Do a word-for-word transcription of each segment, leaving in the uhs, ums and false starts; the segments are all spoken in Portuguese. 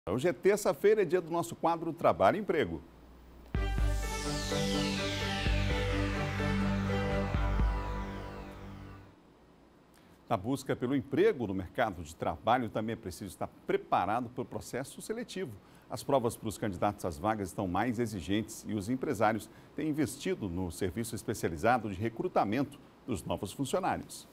Hoje é terça-feira, é dia do nosso quadro Trabalho e Emprego. Na busca pelo emprego no mercado de trabalho, também é preciso estar preparado para o processo seletivo. As provas para os candidatos às vagas estão mais exigentes e os empresários têm investido no serviço especializado de recrutamento dos novos funcionários.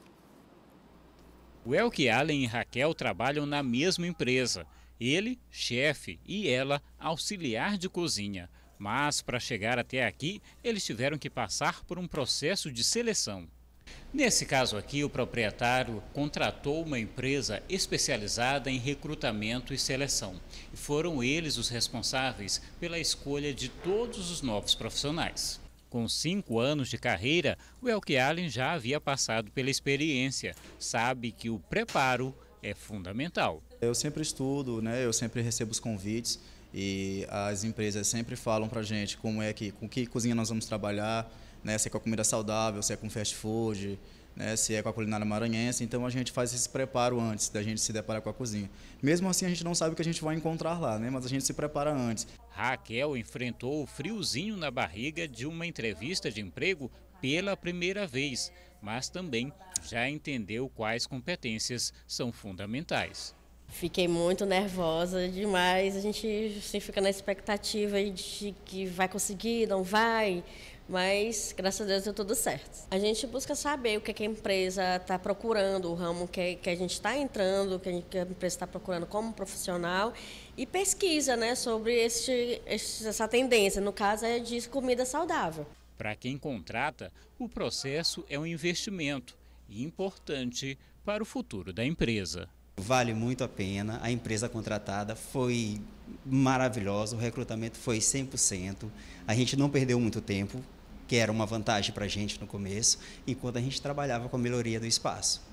O Elke Allen e Raquel trabalham na mesma empresa. Ele, chefe, e ela, auxiliar de cozinha. Mas, para chegar até aqui, eles tiveram que passar por um processo de seleção. Nesse caso aqui, o proprietário contratou uma empresa especializada em recrutamento e seleção. E foram eles os responsáveis pela escolha de todos os novos profissionais. Com cinco anos de carreira, o Elke Allen já havia passado pela experiência. Sabe que o preparo é fundamental. Eu sempre estudo, né? Eu sempre recebo os convites e as empresas sempre falam para a gente como é que, com que cozinha nós vamos trabalhar, né? Se é com a comida saudável, se é com fast food, né? Se é com a culinária maranhense. Então a gente faz esse preparo antes da gente se deparar com a cozinha. Mesmo assim a gente não sabe o que a gente vai encontrar lá, né? Mas a gente se prepara antes. Raquel enfrentou o friozinho na barriga de uma entrevista de emprego pela primeira vez, mas também já entendeu quais competências são fundamentais. Fiquei muito nervosa demais, a gente assim, fica na expectativa de que vai conseguir, não vai, mas graças a Deus deu tudo certo. A gente busca saber o que, que a empresa está procurando, o ramo que, que a gente está entrando, o que a, gente, que a empresa está procurando como profissional e pesquisa, né, sobre esse, essa tendência, no caso é de comida saudável. Para quem contrata, o processo é um investimento importante para o futuro da empresa. Vale muito a pena, a empresa contratada foi maravilhosa, o recrutamento foi cem por cento, a gente não perdeu muito tempo, que era uma vantagem para a gente no começo, enquanto a gente trabalhava com a melhoria do espaço.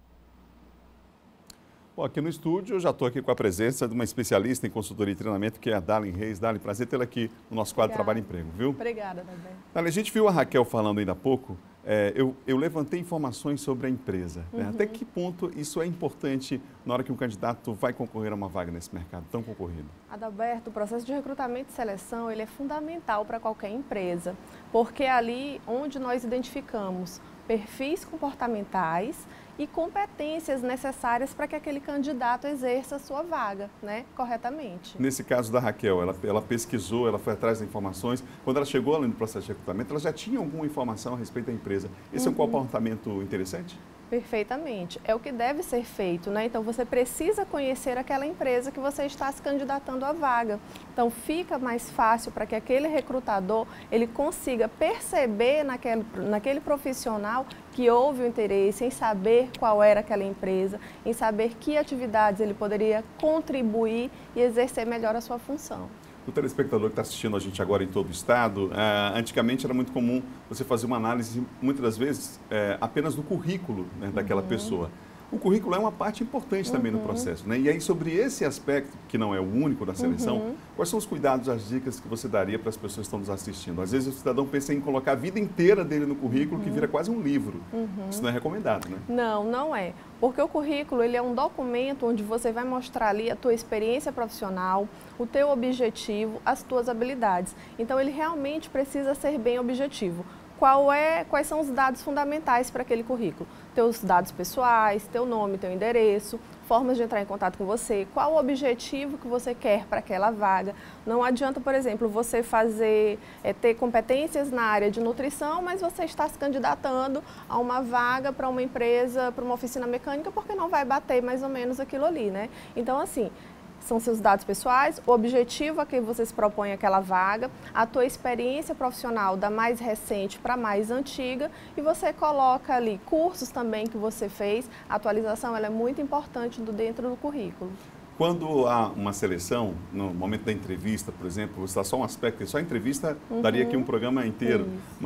Bom, aqui no estúdio eu já estou aqui com a presença de uma especialista em consultoria e treinamento, que é a Dali Reis. Dali, prazer tê-la aqui no nosso quadro Trabalho e Emprego, viu? Obrigada, Dali. Dali, a gente viu a Raquel falando ainda há pouco, é, eu, eu levantei informações sobre a empresa. Uhum. Né? Até que ponto isso é importante na hora que um candidato vai concorrer a uma vaga nesse mercado tão concorrido? Adalberto, o processo de recrutamento e seleção ele é fundamental para qualquer empresa, porque é ali onde nós identificamos perfis comportamentais e competências necessárias para que aquele candidato exerça a sua vaga, né, corretamente. Nesse caso da Raquel, ela, ela pesquisou, ela foi atrás das informações. Quando ela chegou ali no processo de recrutamento, ela já tinha alguma informação a respeito da empresa. Esse uhum. é um comportamento interessante? Perfeitamente. É o que deve ser feito, né? Então, você precisa conhecer aquela empresa que você está se candidatando à vaga. Então, fica mais fácil para que aquele recrutador, ele consiga perceber naquele, naquele profissional que houve o interesse em saber qual era aquela empresa, em saber que atividades ele poderia contribuir e exercer melhor a sua função. O telespectador que está assistindo a gente agora em todo o estado, eh, antigamente era muito comum você fazer uma análise, muitas das vezes, eh, apenas do currículo, né, daquela uhum. pessoa. O currículo é uma parte importante também uhum. no processo, né? E aí, sobre esse aspecto, que não é o único da seleção, uhum. quais são os cuidados, as dicas que você daria para as pessoas que estão nos assistindo? Às vezes o cidadão pensa em colocar a vida inteira dele no currículo, uhum. que vira quase um livro. Uhum. Isso não é recomendado, né? Não, não é. Porque o currículo ele é um documento onde você vai mostrar ali a tua experiência profissional, o teu objetivo, as tuas habilidades. Então, ele realmente precisa ser bem objetivo. Qual é, quais são os dados fundamentais para aquele currículo? Teus dados pessoais, teu nome, teu endereço, formas de entrar em contato com você, qual o objetivo que você quer para aquela vaga. Não adianta, por exemplo, você fazer, é, ter competências na área de nutrição, mas você está se candidatando a uma vaga para uma empresa, para uma oficina mecânica, porque não vai bater mais ou menos aquilo ali, né? Então, assim, são seus dados pessoais, o objetivo a que você se propõe aquela vaga, a tua experiência profissional da mais recente para a mais antiga e você coloca ali cursos também que você fez. A atualização ela é muito importante do dentro do currículo. Quando há uma seleção, no momento da entrevista, por exemplo, você dá só um aspecto, só a entrevista uhum. daria aqui um programa inteiro, Isso. mas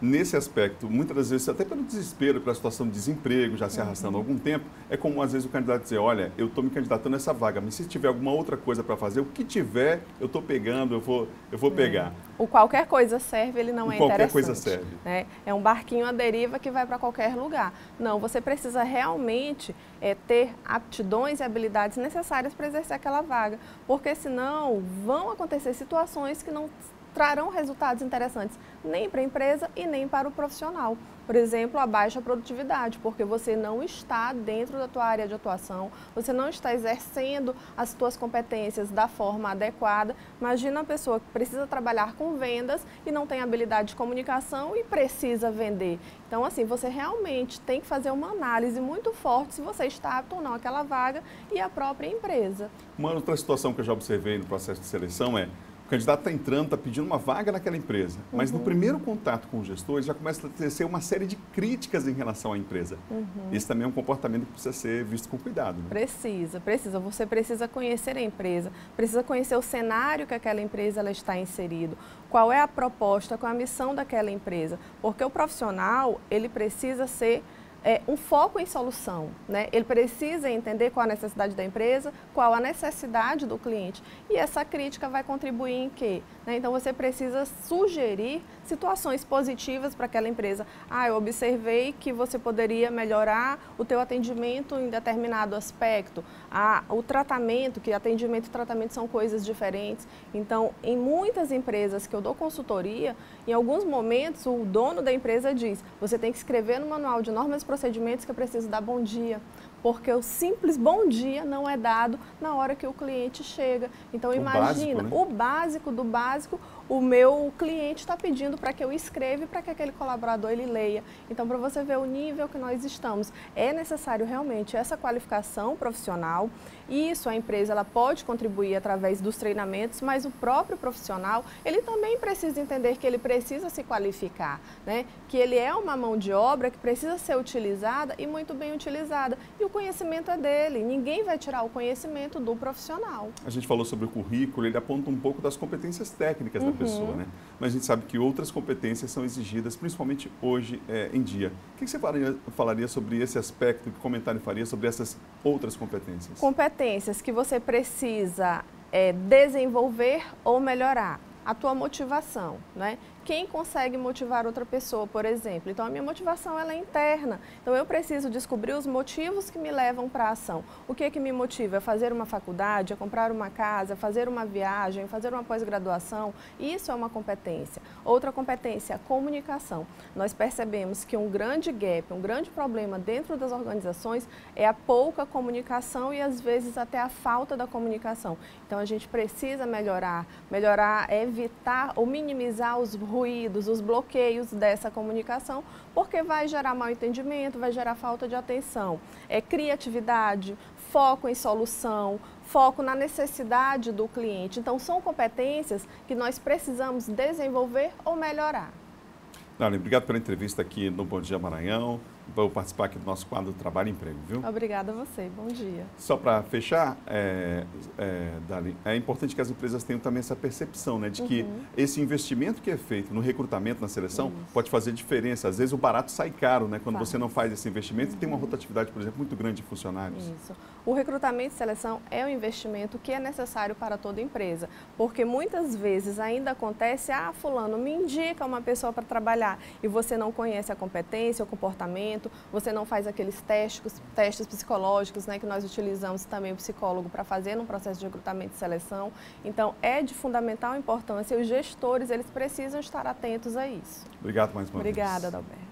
nesse aspecto, muitas das vezes, até pelo desespero, pela situação de desemprego, já se arrastando há algum tempo, é como às vezes o candidato dizer, olha, eu estou me candidatando a essa vaga, mas se tiver alguma outra coisa para fazer, o que tiver, eu estou pegando, eu vou, eu vou pegar. O qualquer coisa serve, ele não o é qualquer interessante. coisa serve. Né? É um barquinho à deriva que vai para qualquer lugar. Não, você precisa realmente é, ter aptidões e habilidades necessárias para exercer aquela vaga, porque senão vão acontecer situações que não trarão resultados interessantes nem para a empresa e nem para o profissional. Por exemplo, a baixa produtividade, porque você não está dentro da tua área de atuação, você não está exercendo as tuas competências da forma adequada. Imagina uma pessoa que precisa trabalhar com vendas e não tem habilidade de comunicação e precisa vender. Então, assim, você realmente tem que fazer uma análise muito forte se você está apto ou não àquela vaga e a própria empresa. Uma outra situação que eu já observei no processo de seleção é o candidato está entrando, está pedindo uma vaga naquela empresa, mas uhum. no primeiro contato com o gestor, ele já começa a tecer uma série de críticas em relação à empresa. Uhum. Esse também é um comportamento que precisa ser visto com cuidado. Né? Precisa, precisa. Você precisa conhecer a empresa, precisa conhecer o cenário que aquela empresa ela está inserido, qual é a proposta, qual é a missão daquela empresa, porque o profissional, ele precisa ser É, um foco em solução, né? Ele precisa entender qual a necessidade da empresa, qual a necessidade do cliente. E essa crítica vai contribuir em quê? Né? Então, você precisa sugerir situações positivas para aquela empresa. Ah, eu observei que você poderia melhorar o teu atendimento em determinado aspecto. Ah, o tratamento, que atendimento e tratamento são coisas diferentes. Então, em muitas empresas que eu dou consultoria, em alguns momentos o dono da empresa diz, você tem que escrever no manual de normas e procedimentos que eu preciso dar bom dia, porque o simples bom dia não é dado na hora que o cliente chega. Então, o imagina, básico, né? o básico do básico, o meu cliente está pedindo para que eu escreva e para que aquele colaborador ele leia. Então, para você ver o nível que nós estamos, é necessário realmente essa qualificação profissional. Isso a empresa ela pode contribuir através dos treinamentos, mas o próprio profissional, ele também precisa entender que ele precisa se qualificar, né? Que ele é uma mão de obra que precisa ser utilizada e muito bem utilizada. E o conhecimento é dele, ninguém vai tirar o conhecimento do profissional. A gente falou sobre o currículo, ele aponta um pouco das competências técnicas uhum. da pessoa, né? Mas a gente sabe que outras competências são exigidas, principalmente hoje é, em dia. O que você falaria, falaria sobre esse aspecto, que comentário faria sobre essas outras competências? Competências que você precisa é, desenvolver ou melhorar. A tua motivação, né? Quem consegue motivar outra pessoa, por exemplo? Então, a minha motivação ela é interna. Então, eu preciso descobrir os motivos que me levam para a ação. O que é que me motiva? É fazer uma faculdade, é comprar uma casa, é fazer uma viagem, fazer uma pós-graduação? Isso é uma competência. Outra competência, a comunicação. Nós percebemos que um grande gap, um grande problema dentro das organizações é a pouca comunicação e, às vezes, até a falta da comunicação. Então, a gente precisa melhorar, melhorar, evitar ou minimizar os ruídos, os bloqueios dessa comunicação, porque vai gerar mal entendimento, vai gerar falta de atenção. É criatividade, foco em solução, foco na necessidade do cliente. Então, são competências que nós precisamos desenvolver ou melhorar. Darlene, obrigado pela entrevista aqui no Bom Dia Maranhão, por participar aqui do nosso quadro Trabalho e Emprego, viu? Obrigada a você, bom dia. Só para fechar, é, é, Darlene, é importante que as empresas tenham também essa percepção, né, de que uhum. esse investimento que é feito no recrutamento, na seleção, Isso. pode fazer diferença. Às vezes o barato sai caro, né, quando faz. você não faz esse investimento uhum. e tem uma rotatividade, por exemplo, muito grande de funcionários. Isso. O recrutamento e seleção é um investimento que é necessário para toda empresa, porque muitas vezes ainda acontece, ah, fulano me indica uma pessoa para trabalhar e você não conhece a competência, o comportamento, você não faz aqueles testes, testes psicológicos, né, que nós utilizamos também o psicólogo para fazer no processo de recrutamento e seleção. Então, é de fundamental importância e os gestores, eles precisam estar atentos a isso. Obrigado mais uma Obrigada, vez. Adalberto.